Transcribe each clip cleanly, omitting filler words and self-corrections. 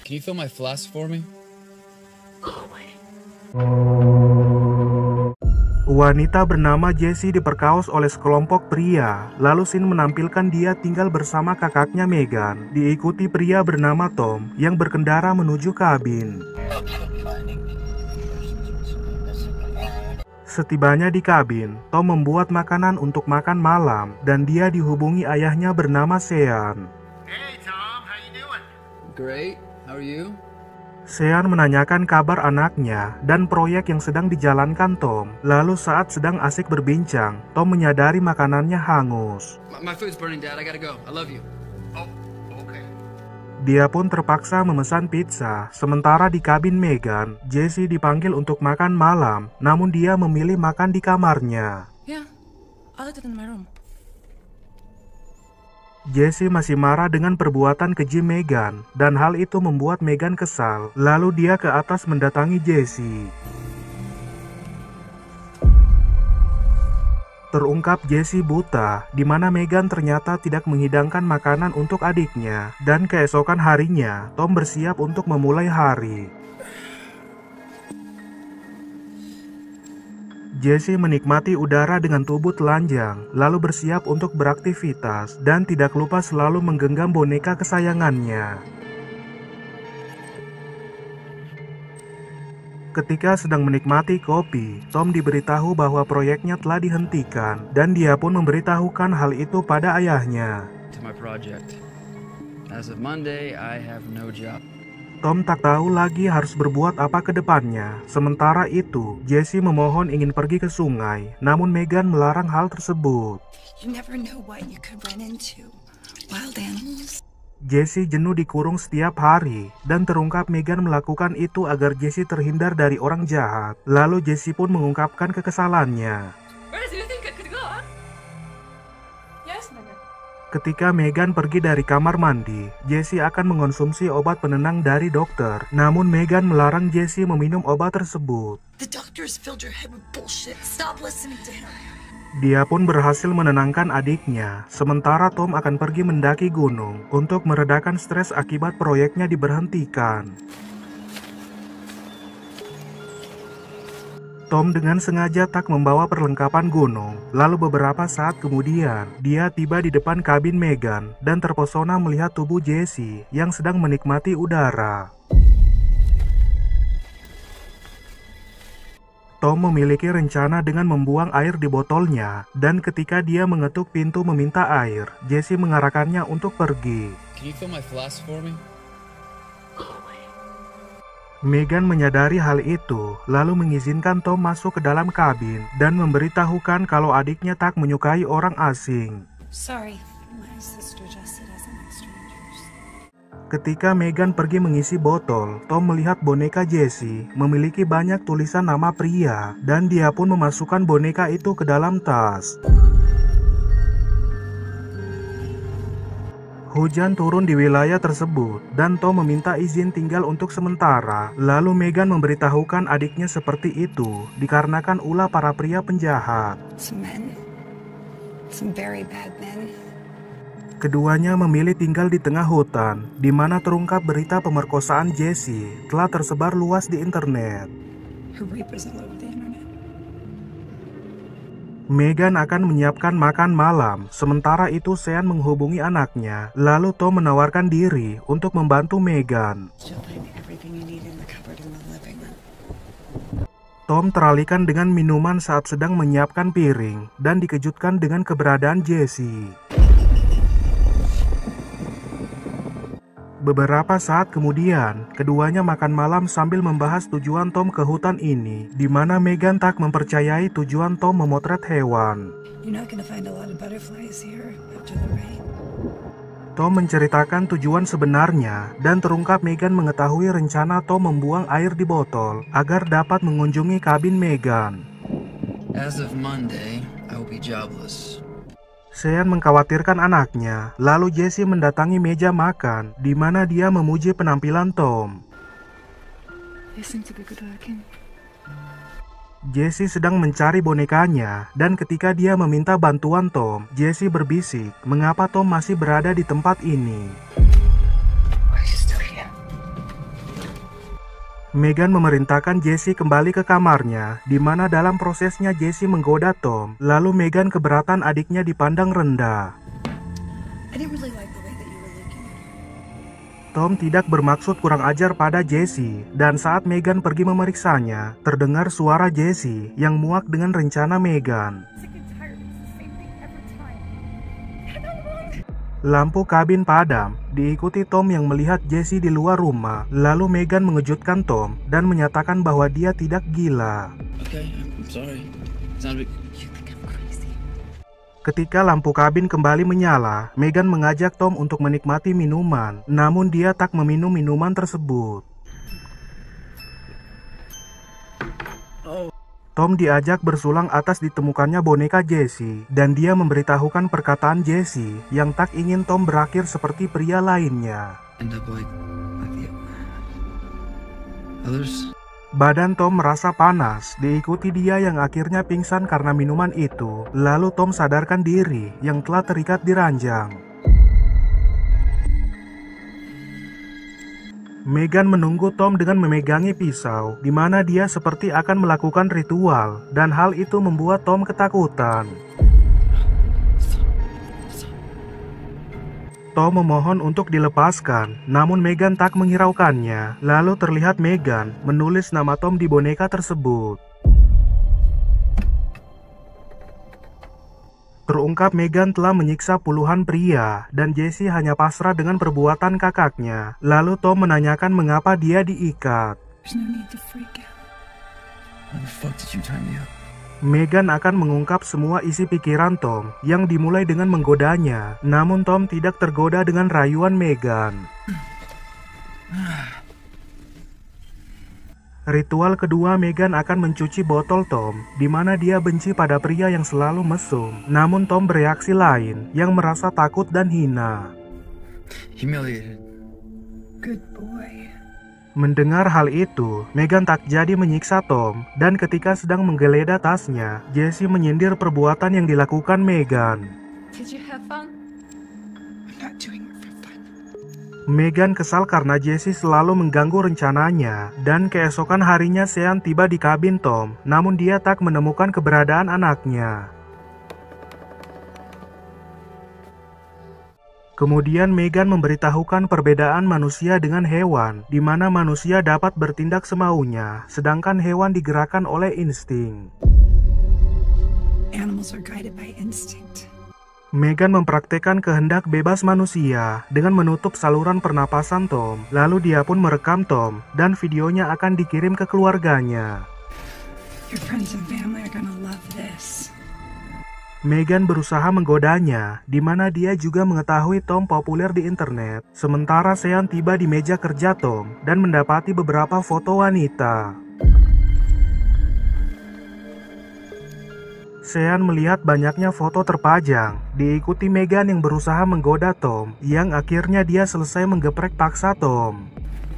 Can you fill my flask for me? Wanita bernama Jessie diperkaos oleh sekelompok pria. Lalu Sin menampilkan dia tinggal bersama kakaknya Megan, diikuti pria bernama Tom yang berkendara menuju kabin. Setibanya di kabin, Tom membuat makanan untuk makan malam dan dia dihubungi ayahnya bernama Sean. Hey Tom, how you doing? Great. How are you? Sean menanyakan kabar anaknya dan proyek yang sedang dijalankan Tom. Lalu saat sedang asik berbincang, Tom menyadari makanannya hangus. My food's burning, Dad. I gotta go. I love you. Oh, okay. Dia pun terpaksa memesan pizza. Sementara di kabin Megan, Jessie dipanggil untuk makan malam, namun dia memilih makan di kamarnya. Yeah, I like it in my room. Jessie masih marah dengan perbuatan keji Megan, dan hal itu membuat Megan kesal. Lalu dia ke atas mendatangi Jessie. Terungkap Jessie buta, di mana Megan ternyata tidak menghidangkan makanan untuk adiknya. Dan keesokan harinya, Tom bersiap untuk memulai hari. Jessie menikmati udara dengan tubuh telanjang, lalu bersiap untuk beraktivitas, dan tidak lupa selalu menggenggam boneka kesayangannya. Ketika sedang menikmati kopi, Tom diberitahu bahwa proyeknya telah dihentikan, dan dia pun memberitahukan hal itu pada ayahnya. To my project. As of Monday, I have no job. Tom tak tahu lagi harus berbuat apa ke depannya. Sementara itu, Jessie memohon ingin pergi ke sungai, namun Megan melarang hal tersebut. You never know what you could run into. Wild animals. Jessie jenuh dikurung setiap hari, dan terungkap Megan melakukan itu agar Jessie terhindar dari orang jahat. Lalu Jessie pun mengungkapkan kekesalannya. Where do you think I could go? Yes, Megan. Ketika Megan pergi dari kamar mandi, Jessie akan mengonsumsi obat penenang dari dokter. Namun Megan melarang Jessie meminum obat tersebut. The doctor's filled your head with bullshit. Stop listening to him. Dia pun berhasil menenangkan adiknya. Sementara Tom akan pergi mendaki gunung untuk meredakan stres akibat proyeknya diberhentikan. Tom dengan sengaja tak membawa perlengkapan gunung. Lalu beberapa saat kemudian, dia tiba di depan kabin Megan dan terpesona melihat tubuh Jessie yang sedang menikmati udara. Tom memiliki rencana dengan membuang air di botolnya, dan ketika dia mengetuk pintu meminta air, Jessie mengarahkannya untuk pergi. Can you fill my flask for me? Megan menyadari hal itu, lalu mengizinkan Tom masuk ke dalam kabin dan memberitahukan kalau adiknya tak menyukai orang asing. Sorry, my sister just doesn't like strangers. Ketika Megan pergi mengisi botol, Tom melihat boneka Jessie memiliki banyak tulisan nama pria, dan dia pun memasukkan boneka itu ke dalam tas. Hujan turun di wilayah tersebut, dan Tom meminta izin tinggal untuk sementara. Lalu Megan memberitahukan adiknya seperti itu, dikarenakan ulah para pria penjahat. Some very bad men. Keduanya memilih tinggal di tengah hutan, di mana terungkap berita pemerkosaan Jessie telah tersebar luas di internet. Who represent all over the internet. Megan akan menyiapkan makan malam, sementara itu Sean menghubungi anaknya. Lalu Tom menawarkan diri untuk membantu Megan. Tom teralihkan dengan minuman saat sedang menyiapkan piring, dan dikejutkan dengan keberadaan Jessie. Beberapa saat kemudian, keduanya makan malam sambil membahas tujuan Tom ke hutan ini, di mana Megan tak mempercayai tujuan Tom memotret hewan. Tom menceritakan tujuan sebenarnya, dan terungkap Megan mengetahui rencana Tom membuang air di botol agar dapat mengunjungi kabin Megan. As of Monday, I will be jobless. Sean mengkhawatirkan anaknya, lalu Jessie mendatangi meja makan, di mana dia memuji penampilan Tom. Jessie sedang mencari bonekanya, dan ketika dia meminta bantuan Tom, Jessie berbisik, mengapa Tom masih berada di tempat ini. Megan memerintahkan Jesse kembali ke kamarnya, di mana dalam prosesnya Jesse menggoda Tom. Lalu Megan keberatan adiknya dipandang rendah. I didn't really like the way that you were looking at me. Tom tidak bermaksud kurang ajar pada Jesse, dan saat Megan pergi memeriksanya, terdengar suara Jesse yang muak dengan rencana Megan. Sick and tired. It's the same thing every time. And I'm wrong. Lampu kabin padam, diikuti Tom yang melihat Jesse di luar rumah. Lalu Megan mengejutkan Tom dan menyatakan bahwa dia tidak gila. Okay, I'm sorry. It's not a big... You think I'm crazy? Ketika lampu kabin kembali menyala, Megan mengajak Tom untuk menikmati minuman, namun dia tak meminum minuman tersebut. Tom diajak bersulang atas ditemukannya boneka Jesse, dan dia memberitahukan perkataan Jesse yang tak ingin Tom berakhir seperti pria lainnya. End up like the others. Badan Tom merasa panas, diikuti dia yang akhirnya pingsan karena minuman itu. Lalu Tom sadarkan diri yang telah terikat di ranjang. Megan menunggu Tom dengan memegangi pisau, di mana dia seperti akan melakukan ritual, dan hal itu membuat Tom ketakutan. Tom memohon untuk dilepaskan, namun Megan tak menghiraukannya. Lalu terlihat Megan menulis nama Tom di boneka tersebut. Terungkap Megan telah menyiksa puluhan pria, dan Jesse hanya pasrah dengan perbuatan kakaknya. Lalu Tom menanyakan mengapa dia diikat. There's no need to freak out. How the fuck did you tie me up? Megan akan mengungkap semua isi pikiran Tom yang dimulai dengan menggodanya. Namun Tom tidak tergoda dengan rayuan Megan. Ritual kedua, Megan akan mencuci botol Tom, di mana dia benci pada pria yang selalu mesum. Namun Tom bereaksi lain, yang merasa takut dan hina. Humiliated. Good boy. Mendengar hal itu, Megan tak jadi menyiksa Tom, dan ketika sedang menggeledah tasnya, Jesse menyindir perbuatan yang dilakukan Megan. Did you have fun? I'm not doing it for fun. Megan kesal karena Jesse selalu mengganggu rencananya, dan keesokan harinya Sean tiba di kabin Tom, namun dia tak menemukan keberadaan anaknya. Kemudian Megan memberitahukan perbedaan manusia dengan hewan, di mana manusia dapat bertindak semaunya, sedangkan hewan digerakkan oleh insting. Animals are guided by instinct. Megan mempraktekkan kehendak bebas manusia dengan menutup saluran pernapasan Tom, lalu dia pun merekam Tom, dan videonya akan dikirim ke keluarganya. Your friends and family are gonna love this. Megan berusaha menggodanya, di mana dia juga mengetahui Tom populer di internet. Sementara Sean tiba di meja kerja Tom dan mendapati beberapa foto wanita. Sean melihat banyaknya foto terpajang, diikuti Megan yang berusaha menggoda Tom, yang akhirnya dia selesai menggeprek paksa Tom.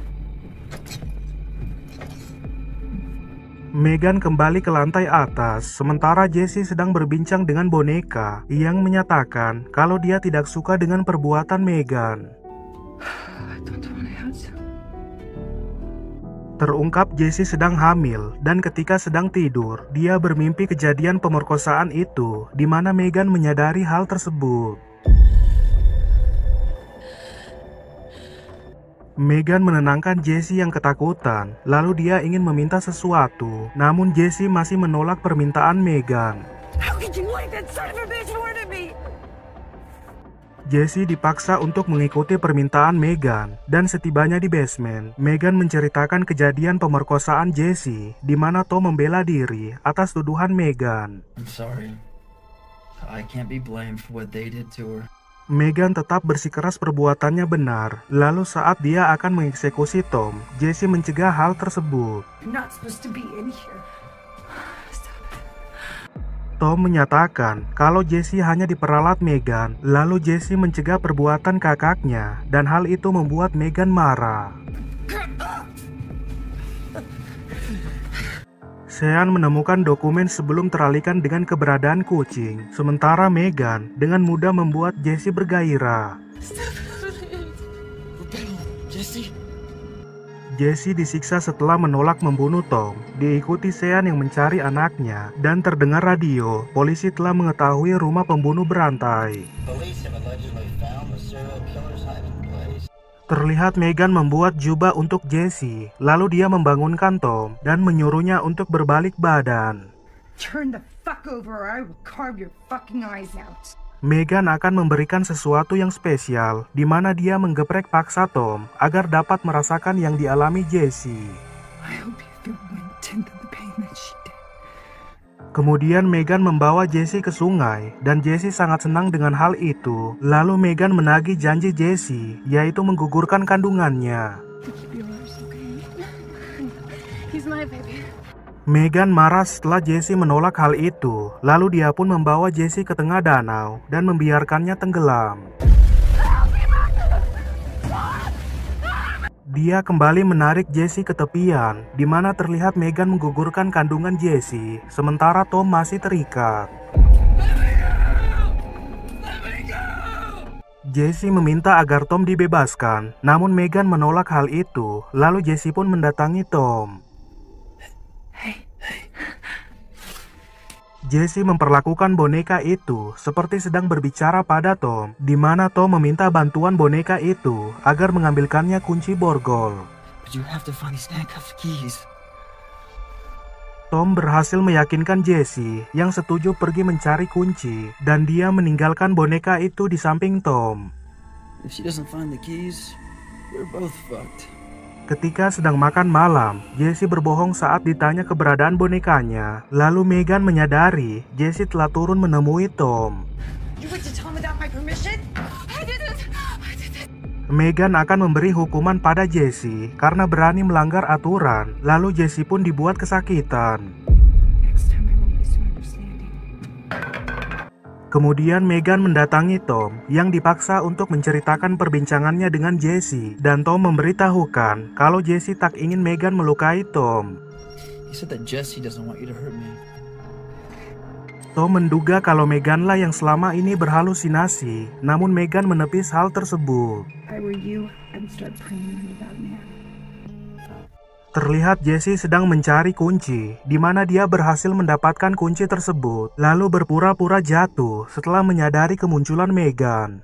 Megan kembali ke lantai atas, sementara Jesse sedang berbincang dengan boneka, yang menyatakan kalau dia tidak suka dengan perbuatan Megan. I don't want to. Terungkap Jesse sedang hamil, dan ketika sedang tidur, dia bermimpi kejadian pemerkosaan itu, di mana Megan menyadari hal tersebut. Megan menenangkan Jesse yang ketakutan, lalu dia ingin meminta sesuatu, namun Jesse masih menolak permintaan Megan. How could you let that son of a bitch murder me? Jesse dipaksa untuk mengikuti permintaan Megan, dan setibanya di basement, Megan menceritakan kejadian pemerkosaan Jesse, di mana Tom membela diri atas tuduhan Megan. I'm sorry. I can't be blamed for what they did to her. Megan tetap bersikeras perbuatannya benar, lalu saat dia akan mengeksekusi Tom, Jesse mencegah hal tersebut. You're not supposed to be in here. Tom menyatakan kalau Jesse hanya diperalat Megan, lalu Jesse mencegah perbuatan kakaknya, dan hal itu membuat Megan marah. Sean menemukan dokumen sebelum teralihkan dengan keberadaan kucing, sementara Megan dengan mudah membuat Jesse bergairah. Jesse? Jesse disiksa setelah menolak membunuh Tom, diikuti Sean yang mencari anaknya, dan terdengar radio, polisi telah mengetahui rumah pembunuh berantai. Police have allegedly found the serial killer's hiding place. Terlihat Megan membuat jubah untuk Jesse, lalu dia membangunkan Tom dan menyuruhnya untuk berbalik badan. Turn the fuck over or I will carve your fucking eyes out. Megan akan memberikan sesuatu yang spesial, di mana dia menggeprek paksa Tom agar dapat merasakan yang dialami Jesse. I hope you feel 1/10 of the pain that she did. Kemudian Megan membawa Jesse ke sungai, dan Jesse sangat senang dengan hal itu. Lalu Megan menagih janji Jesse, yaitu menggugurkan kandungannya. Keep yours, okay? He's my baby. Megan marah setelah Jesse menolak hal itu, lalu dia pun membawa Jesse ke tengah danau dan membiarkannya tenggelam. Dia kembali menarik Jesse ke tepian, di mana terlihat Megan menggugurkan kandungan Jesse, sementara Tom masih terikat. Jesse meminta agar Tom dibebaskan, namun Megan menolak hal itu, lalu Jesse pun mendatangi Tom. Jesse memperlakukan boneka itu seperti sedang berbicara pada Tom, di mana Tom meminta bantuan boneka itu agar mengambilkannya kunci borgol. But you have to find these handcuffed keys. Tom berhasil meyakinkan Jesse yang setuju pergi mencari kunci, dan dia meninggalkan boneka itu di samping Tom. If she doesn't find the keys, we're both fucked. Ketika sedang makan malam, Jesse berbohong saat ditanya keberadaan bonekanya. Lalu Megan menyadari Jesse telah turun menemui Tom. You went to Tom without my permission? I didn't. Megan akan memberi hukuman pada Jesse karena berani melanggar aturan. Lalu Jesse pun dibuat kesakitan. Next time I won't be so understanding. Kemudian Megan mendatangi Tom yang dipaksa untuk menceritakan perbincangannya dengan Jesse, dan Tom memberitahukan kalau Jesse tak ingin Megan melukai Tom. He said that Jesse doesn't want you to hurt me. Tom menduga kalau Meganlah yang selama ini berhalusinasi, namun Megan menepis hal tersebut. If I were you, I would start praying to that man. Terlihat Jesse sedang mencari kunci, di mana dia berhasil mendapatkan kunci tersebut, lalu berpura-pura jatuh setelah menyadari kemunculan Megan.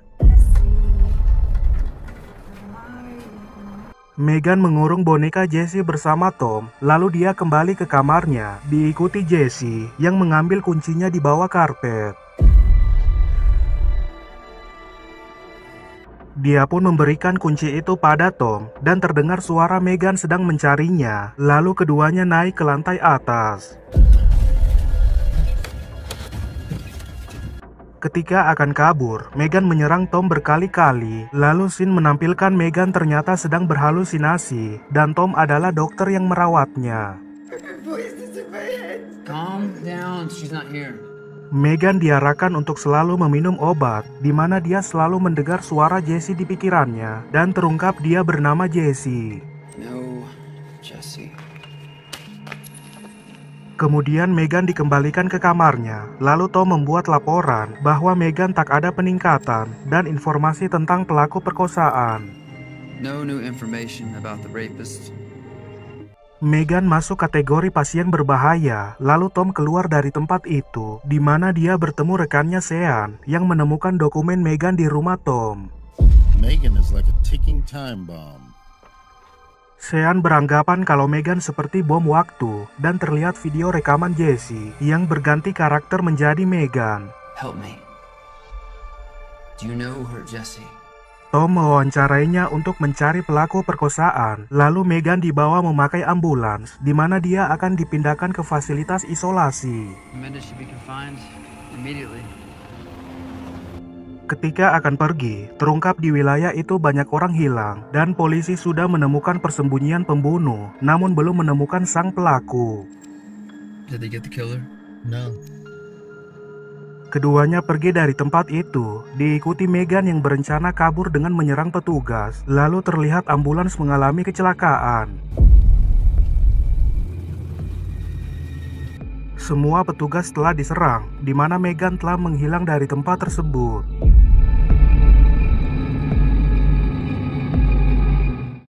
Megan mengurung boneka Jesse bersama Tom, lalu dia kembali ke kamarnya, diikuti Jesse yang mengambil kuncinya di bawah karpet. Dia pun memberikan kunci itu pada Tom, dan terdengar suara Megan sedang mencarinya. Lalu keduanya naik ke lantai atas. Ketika akan kabur, Megan menyerang Tom berkali-kali. Lalu scene menampilkan Megan ternyata sedang berhalusinasi, dan Tom adalah dokter yang merawatnya. Voices in my head. Calm down, she's not here. Megan diarahkan untuk selalu meminum obat, di mana dia selalu mendengar suara Jesse di pikirannya, dan terungkap dia bernama Jesse. No, Jesse. Kemudian Megan dikembalikan ke kamarnya, lalu Tom membuat laporan bahwa Megan tak ada peningkatan dan informasi tentang pelaku perkosaan. No new information about the rapist. Megan masuk kategori pasien berbahaya, lalu Tom keluar dari tempat itu, di mana dia bertemu rekannya Sean yang menemukan dokumen Megan di rumah Tom. Megan is like a ticking time bomb. Sean beranggapan kalau Megan seperti bom waktu, dan terlihat video rekaman Jesse yang berganti karakter menjadi Megan. Help me. Do you know who hurt Jesse? Tom mewawancarainya untuk mencari pelaku perkosaan, lalu Megan dibawa memakai ambulans, di mana dia akan dipindahkan ke fasilitas isolasi. Amanda should be confined immediately. Ketika akan pergi, terungkap di wilayah itu banyak orang hilang, dan polisi sudah menemukan persembunyian pembunuh, namun belum menemukan sang pelaku. Did they get the killer? No. Keduanya pergi dari tempat itu, diikuti Megan yang berencana kabur dengan menyerang petugas. Lalu terlihat ambulans mengalami kecelakaan. Semua petugas telah diserang, di mana Megan telah menghilang dari tempat tersebut.